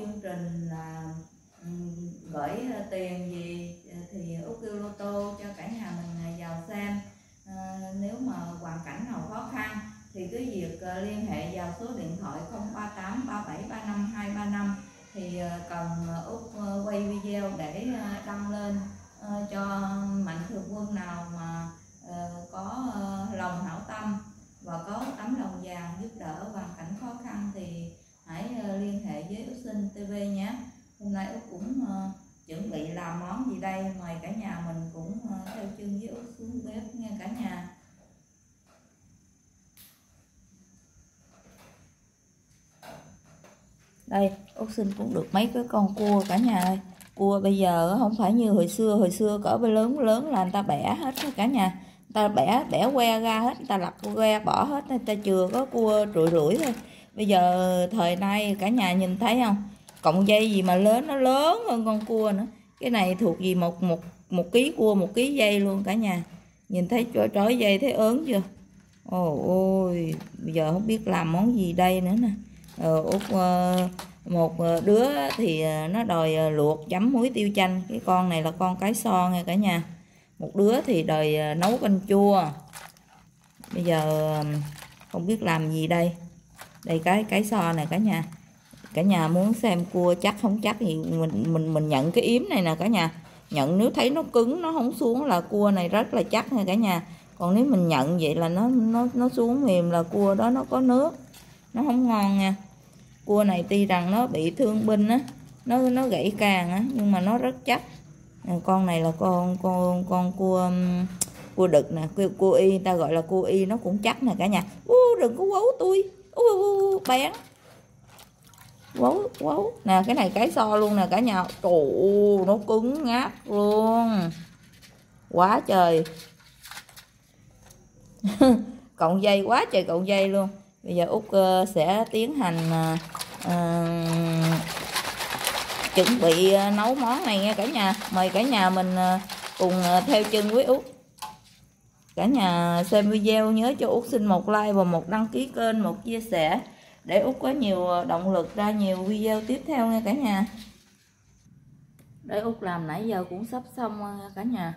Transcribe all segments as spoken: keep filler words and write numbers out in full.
chương trình là gửi tiền gì thì Út kêu lô tô cho cả nhà mình vào xem. À, nếu mà hoàn cảnh nào khó khăn thì cứ việc liên hệ vào số điện thoại không ba tám ba bảy ba năm hai ba năm thì cần Út quay video để đăng lên cho mạnh thường quân nào mà có lòng hảo tâm và có tấm lòng vàng giúp đỡ hoàn cảnh khó khăn thì hãy liên hệ với Út Xin ti vi nhé. Hôm nay Út cũng uh, chuẩn bị làm món gì đây, mời cả nhà mình cũng uh, theo chân với Út xuống bếp nha cả nhà. Đây Út Xin cũng được mấy cái con cua cả nhà ơi. Cua bây giờ không phải như hồi xưa, hồi xưa cỡ bê lớn lớn là người ta bẻ hết cả nhà. Người ta bẻ bẻ que ra hết, người ta lặt que bỏ hết, người ta chừa có cua rủi rủi thôi. Bây giờ thời nay cả nhà nhìn thấy không? Cọng dây gì mà lớn, nó lớn hơn con cua nữa. Cái này thuộc gì một một một ký cua, một ký dây luôn cả nhà. Nhìn thấy trói trói dây thấy ớn chưa? Ôi ôi, bây giờ không biết làm món gì đây nữa nè. Ờ, Út một đứa thì nó đòi luộc chấm muối tiêu chanh, cái con này là con cái so nha cả nhà. Một đứa thì đòi nấu canh chua. Bây giờ không biết làm gì đây. Đây cái cái so này cả nhà. Cả nhà muốn xem cua chắc không chắc thì mình mình mình nhận cái yếm này nè cả nhà. Nhận nếu thấy nó cứng nó không xuống là cua này rất là chắc nha cả nhà. Còn nếu mình nhận vậy là nó nó nó xuống mềm là cua đó nó có nước, nó không ngon nha. Cua này tuy rằng nó bị thương binh á, nó nó gãy càng á, nhưng mà nó rất chắc. Con này là con con con cua cua đực nè, cua, cua y, ta gọi là cua y, nó cũng chắc nè cả nhà. Ú, đừng có quấu tôi, ú, ú, ú, bén, quấu quấu nè, cái này cái so luôn nè cả nhà. Trời ơi, nó cứng ngắt luôn, quá trời. Cọng dây quá trời cọng dây luôn. Bây giờ Út uh, sẽ tiến hành uh, uh, chuẩn bị uh, nấu món này nha cả nhà. Mời cả nhà mình uh, cùng uh, theo chân với Út. Cả nhà xem video nhớ cho Út xin một like và một đăng ký kênh, một chia sẻ để Út có nhiều động lực ra nhiều video tiếp theo nha cả nhà. Để Út làm nãy giờ cũng sắp xong nha cả nhà.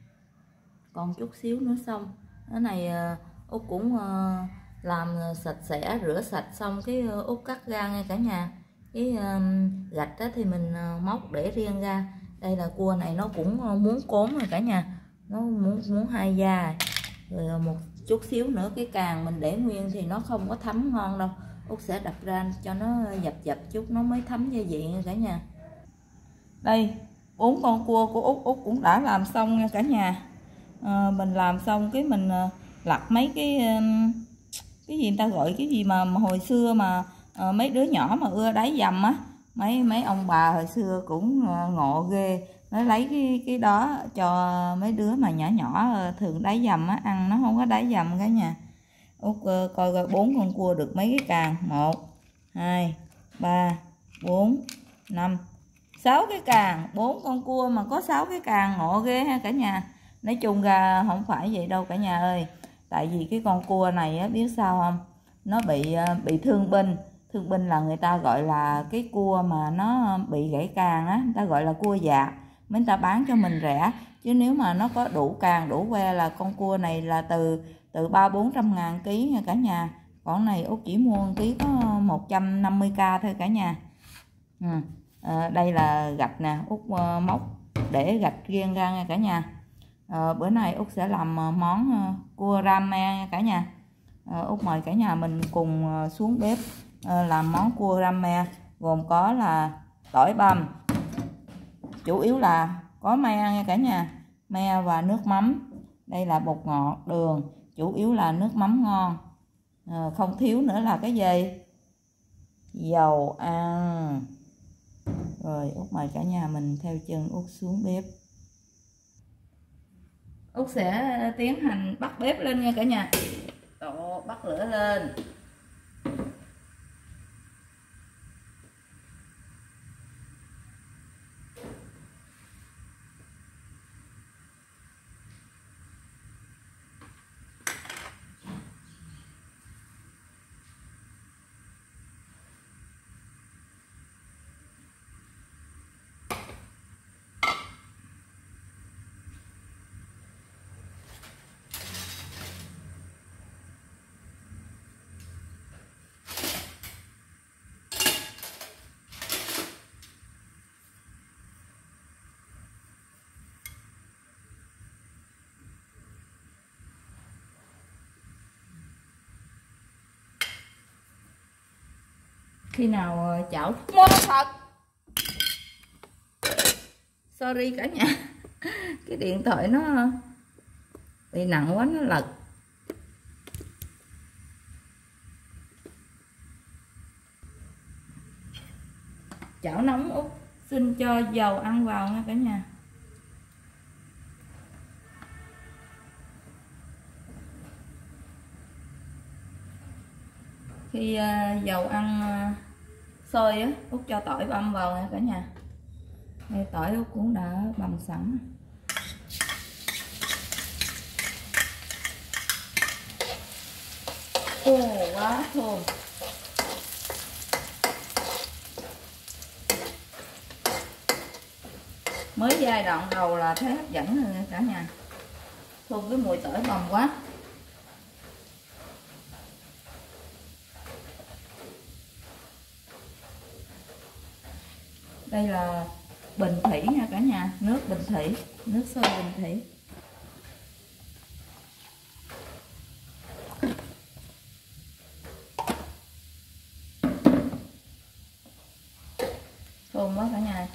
Còn chút xíu nữa xong. Cái này uh, Út cũng uh, làm sạch sẽ, rửa sạch xong cái uh, Út cắt ra nha cả nhà. Cái uh, gạch đó thì mình uh, móc để riêng ra. Đây là cua này nó cũng uh, muốn cốm rồi cả nhà, nó muốn muốn hai da rồi. Một chút xíu nữa cái càng mình để nguyên thì nó không có thấm ngon đâu. Út sẽ đập ra cho nó dập dập chút nó mới thấm gia vị nha cả nhà. Đây bốn con cua của Út Út cũng đã làm xong nha cả nhà. À, mình làm xong cái mình uh, lặt mấy cái uh, cái gì người ta gọi cái gì mà, mà hồi xưa mà uh, mấy đứa nhỏ mà ưa đáy dầm á, mấy mấy ông bà hồi xưa cũng uh, ngộ ghê, nó lấy cái cái đó cho mấy đứa mà nhỏ nhỏ uh, thường đáy dầm á ăn nó không có đáy dầm cả nhà. Út uh, coi coi bốn con cua được mấy cái càng, một hai ba bốn năm sáu cái càng, bốn con cua mà có sáu cái càng, ngộ ghê ha cả nhà. Nói chung ra không phải vậy đâu cả nhà ơi. Tại vì cái con cua này á, biết sao không? Nó bị bị thương binh. Thương binh là người ta gọi là cái cua mà nó bị gãy càng á, người ta gọi là cua dạt. Mấy người ta bán cho mình rẻ. Chứ nếu mà nó có đủ càng, đủ que là con cua này là từ từ ba bốn trăm ngàn ký nha cả nhà. Còn này Út chỉ mua một ký có một trăm năm mươi k thôi cả nhà. Ừ. À, đây là gạch nè, Út uh, móc để gạch riêng ra nha cả nhà. À, bữa nay Út sẽ làm món uh, cua ramen nha cả nhà. À, Út mời cả nhà mình cùng uh, xuống bếp uh, làm món cua ramen, gồm có là tỏi băm, chủ yếu là có me nha cả nhà, me và nước mắm. Đây là bột ngọt, đường, chủ yếu là nước mắm ngon. À, không thiếu nữa là cái gì? Dầu ăn. Rồi Út mời cả nhà mình theo chân Út xuống bếp. Út sẽ tiến hành bắt bếp lên nha cả nhà. Đó, bắt lửa lên. khi nào chảo mua thật. Sorry cả nhà, cái điện thoại nó bị nặng quá nó lật. Chảo nóng Út xin cho dầu ăn vào nha cả nhà. Khi uh, dầu ăn uh, sôi á, Út cho tỏi băm vào nha cả nhà. Đây tỏi Út cũng đã băm sẵn. Ồ quá thơm. Mới giai đoạn đầu là thấy hấp dẫn rồi nha cả nhà. Thơm cái mùi tỏi bằm quá. Đây là bình thủy nha cả nhà, nước bình thủy, nước sôi bình thủy. Thơm quá cả nhà.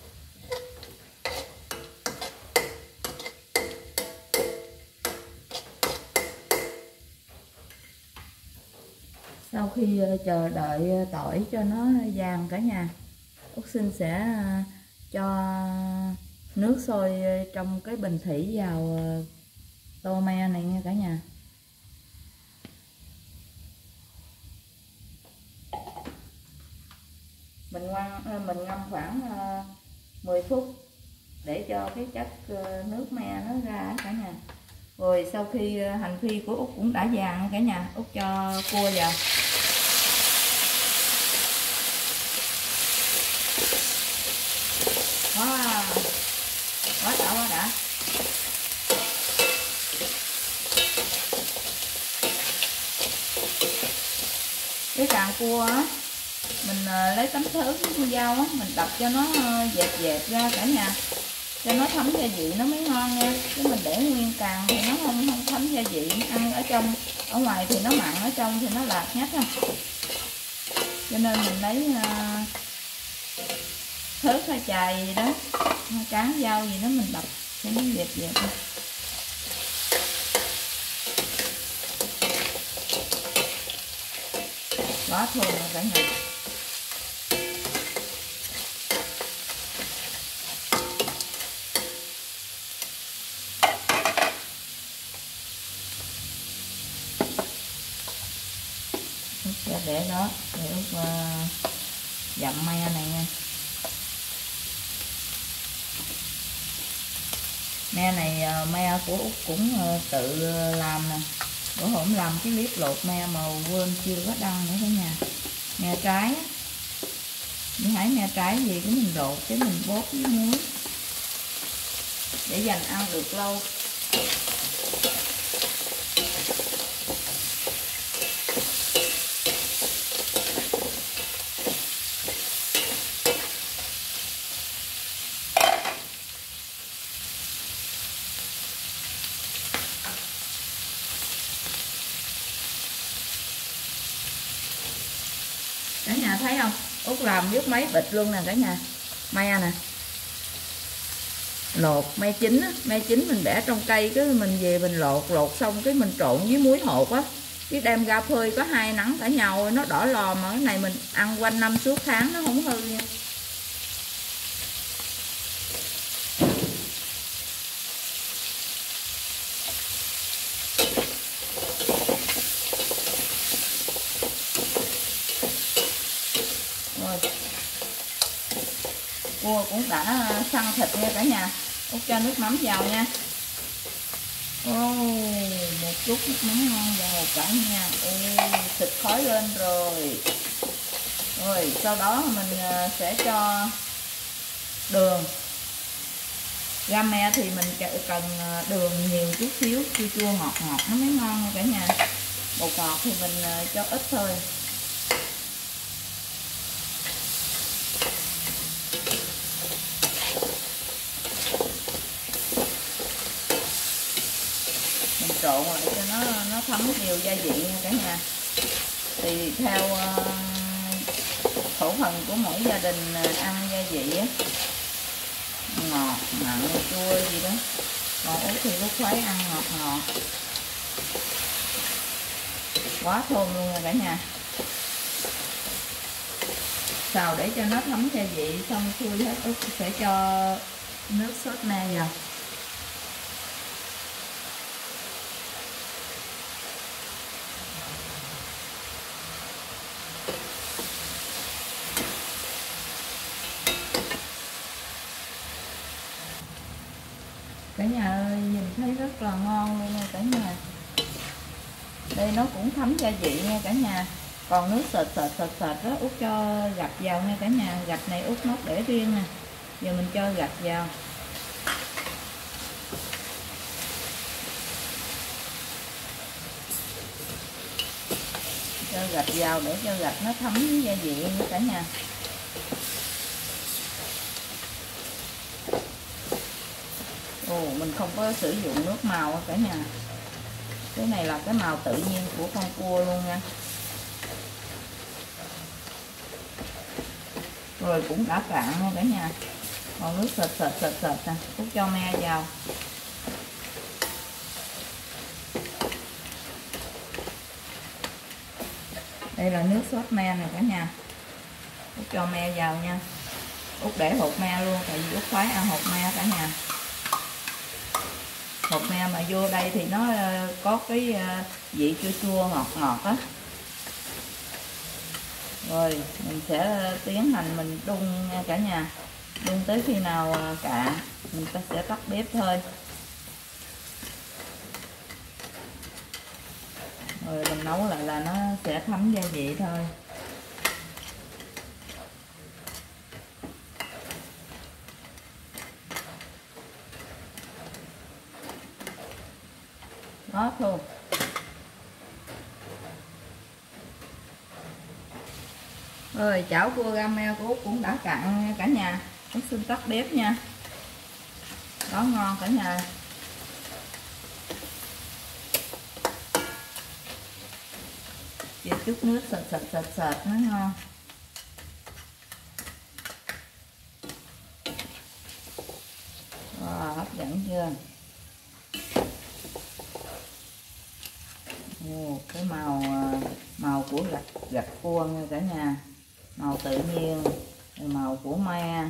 Sau khi chờ đợi tỏi cho nó vàng cả nhà, Út xin sẽ cho nước sôi trong cái bình thủy vào tô me này nha cả nhà. Mình ngoan mình ngâm khoảng mười phút để cho cái chất nước me nó ra cả nhà. Rồi sau khi hành phi của Út cũng đã vàng cả nhà, Út cho cua vào. Wow, quá đã quá đã. Cái càng cua á, mình lấy tấm thớt với con dao á, mình đập cho nó dẹp dẹp ra cả nhà, cho nó thấm gia vị nó mới ngon nha. Chứ mình để nguyên càng thì nó không không thấm gia vị, ăn ở trong ở ngoài thì nó mặn, ở trong thì nó lạt nhách ha. Cho nên mình lấy uh, thớt hay chài gì đó, cán dao gì đó mình đập cho nó dẹp dẹp. Quá thơm rồi cả nhà. Út để đó để Út uh, dặm me này nha. Me này uh, me của Út cũng uh, tự làm nè. Bữa hôm làm cái clip lột me mà quên chưa có đăng nữa cả nhà. Me trái á, mình hái me trái gì cái mình lột cái mình bóp với muối để dành ăn được lâu. Cả nhà thấy không? Út làm biết mấy bịch luôn nè cả nhà. Me nè. Lột me chín á, me chín mình bẻ trong cây cái mình về mình lột, lột xong cái mình trộn với muối hột á. Cái đem ra phơi có hai nắng cả nhau nó đỏ lò, mà cái này mình ăn quanh năm suốt tháng nó không hư nha. Cua cũng đã săn thịt nha cả nhà. Út cho nước mắm vào nha. Ô, một chút nước mắm ngon vào cả nhà. Ô, thịt khói lên rồi. Rồi sau đó mình sẽ cho đường. Gam me thì mình cần đường nhiều chút xíu, chua chua ngọt ngọt nó mới ngon nha cả nhà. Bột ngọt thì mình cho ít thôi. Trộn lại cho nó nó thấm nhiều gia vị nha cả nhà. Thì theo uh, khẩu phần của mỗi gia đình ăn gia vị á, ngọt mặn chua gì đó, còn Út thì Út khoái ăn ngọt ngọt, quá thơm luôn nha cả nhà. Xào để cho nó thấm gia vị xong xuôi hết, Út sẽ cho nước sốt me vào. Cả nhà ơi, nhìn thấy rất là ngon luôn nha cả nhà. Đây nó cũng thấm gia vị nha cả nhà. Còn nước sệt sệt sệt sệt đó Út cho gạch vào nha cả nhà. Gạch này Út nấu để riêng nè. Giờ mình cho gạch vào. Cho gạch vào để cho gạch nó thấm gia vị nha cả nhà. Ồ, mình không có sử dụng nước màu cả nhà. Cái này là cái màu tự nhiên của con cua luôn nha. Rồi cũng đã cạn nha cả nhà. Còn nước sệt sệt sệt sệt nè, Út cho me vào. Đây là nước sốt me nè cả nhà. Út cho me vào nha. Út để hột me luôn, tại vì Út khoái ăn hột me cả nhà. Hột me mà vô đây thì nó có cái vị chua chua ngọt ngọt á. Rồi mình sẽ tiến hành mình đun nha cả nhà. Đun tới khi nào cạn mình ta sẽ tắt bếp thôi. Rồi mình nấu lại là nó sẽ thấm gia vị thôi. Đó thôi. Rồi chảo cua gamel của Út cũng đã cạn nha cả nhà. Út xin tắt bếp nha. Đó, ngon cả nhà. Chỉ chút nước sệt sệt sệt sệt nó ngon. Wow, hấp dẫn chưa? Ồ, cái màu màu của gạch gạch cua nha cả nhà, màu tự nhiên, màu của me,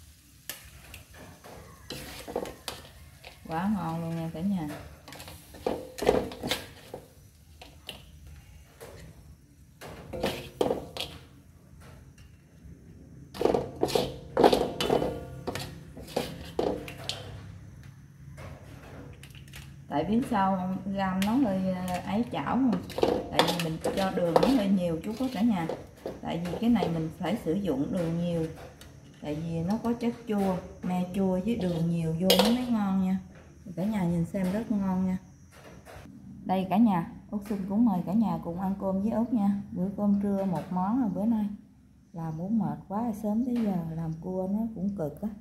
quá ngon luôn nha cả nhà. Tại biết sao không? Gam nó hơi ấy chảo không? Tại vì mình cho đường nó hơi nhiều chút đó cả nhà. Tại vì cái này mình phải sử dụng đường nhiều. Tại vì nó có chất chua, me chua với đường nhiều vô nó mới ngon nha. Cả nhà nhìn xem rất ngon nha. Đây cả nhà, Út xin cũng mời cả nhà cùng ăn cơm với Út nha. Bữa cơm trưa một món rồi bữa nay. Làm muốn mệt quá, sớm tới giờ làm cua nó cũng cực á.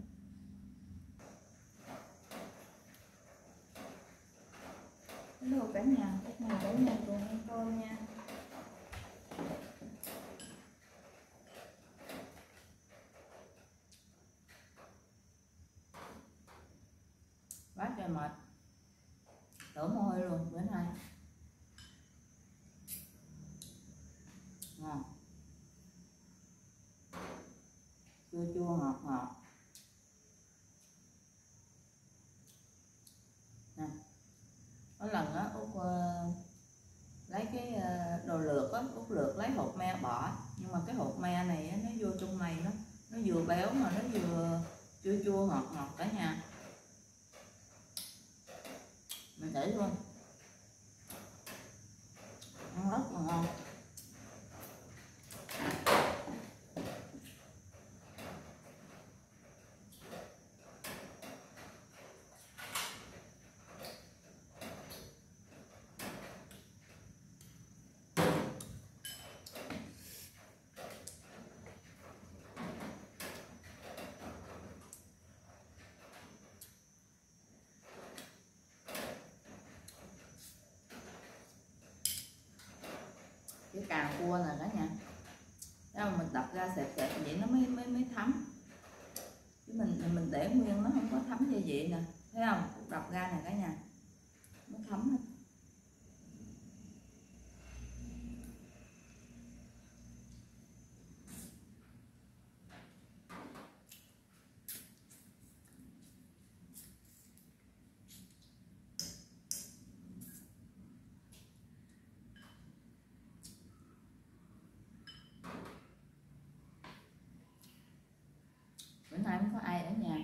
Hello cả nhà, Út mời cả nhà cùng ăn cơm nha. Quá trời mệt, đổ mồ hôi luôn bữa nay. Ngon, chua chua ngọt ngọt nè. Có lần á Út uh, lấy cái uh, đồ lược á, Út lược lấy hột me bỏ, nhưng mà cái hột me này á, nó vô trong này nó nó vừa béo mà nó vừa chua chua ngọt ngọt cả nhà. Mình để luôn, ăn rất là ngon. Cái càng cua nè cả nhà, nếu mà mình đập ra sệt sệt thấm. Chứ mình mình để nguyên nó không có thấm như vậy nè, thấy không? Út đập ra nè cả nhà, nó thấm hết. Bữa nay không có ai ở nhà,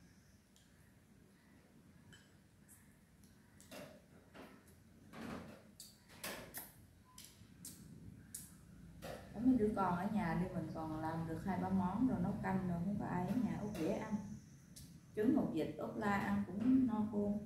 có mấy đứa con ở nhà đi, mình còn làm được hai ba món rồi nấu canh rồi, không có ai ở nhà. Út dễ ăn, trứng hột vịt út la ăn cũng no khô.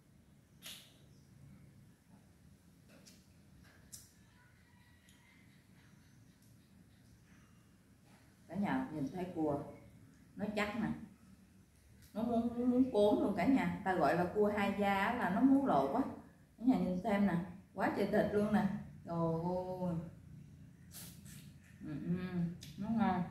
Cả nhà nhìn thấy cua nó chắc nè, nó muốn muốn cuốn luôn cả nhà. Ta gọi là cua hai da là nó muốn lộ quá. Cả nhà nhìn xem nè, quá trời thịt luôn nè. Rồi ôi, ừ, ừ, nó ngon.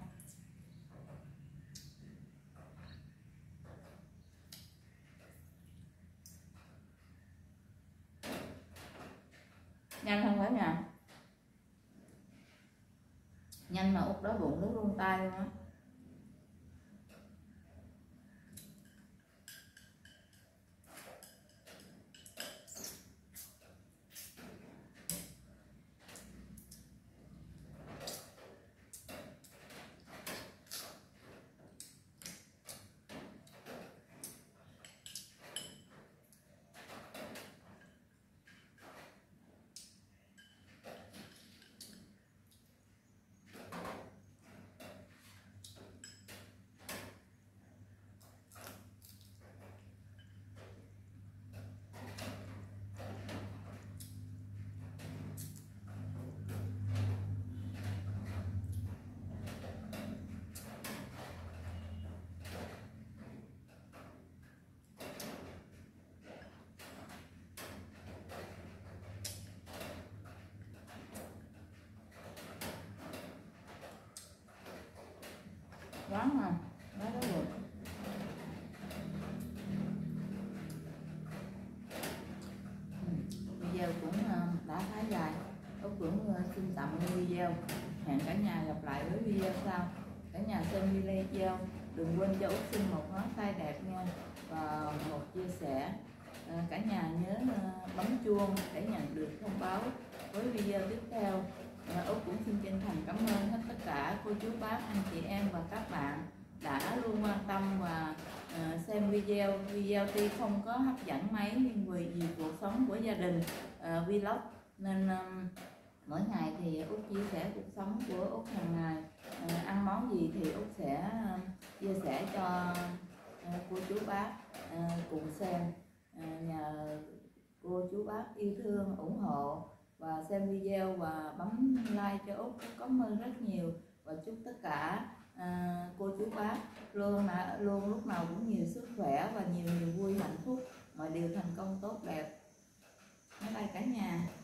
Nhanh không cả nhà? Nhanh mà út đói bụng nó luôn tay luôn á. Quá ngon, quá đó được. Video cũng đã khá dài, Út cũng xin tạm video. Hẹn cả nhà gặp lại với video sau. Cả nhà xem video đừng quên cho Út xin một ngón tay đẹp nha, và một chia sẻ. Cả nhà nhớ bấm chuông để nhận được thông báo với video tiếp theo. Út cũng xin chân thành cảm ơn hết tất cả cô chú bác, anh chị em và các bạn đã luôn quan tâm và uh, xem video. Video tuy không có hấp dẫn mấy nhưng vì, vì cuộc sống của gia đình, uh, vlog nên um, mỗi ngày thì Út chia sẻ cuộc sống của Út hàng ngày. Uh, ăn món gì thì Út sẽ uh, chia sẻ cho uh, cô chú bác uh, cùng xem. Uh, nhờ cô chú bác yêu thương, ủng hộ và xem video và bấm like cho Út, cảm ơn rất nhiều. Và chúc tất cả à, cô chú bác luôn là luôn lúc nào cũng nhiều sức khỏe và nhiều niềm vui hạnh phúc, mọi điều thành công tốt đẹp. Bye bye cả nhà.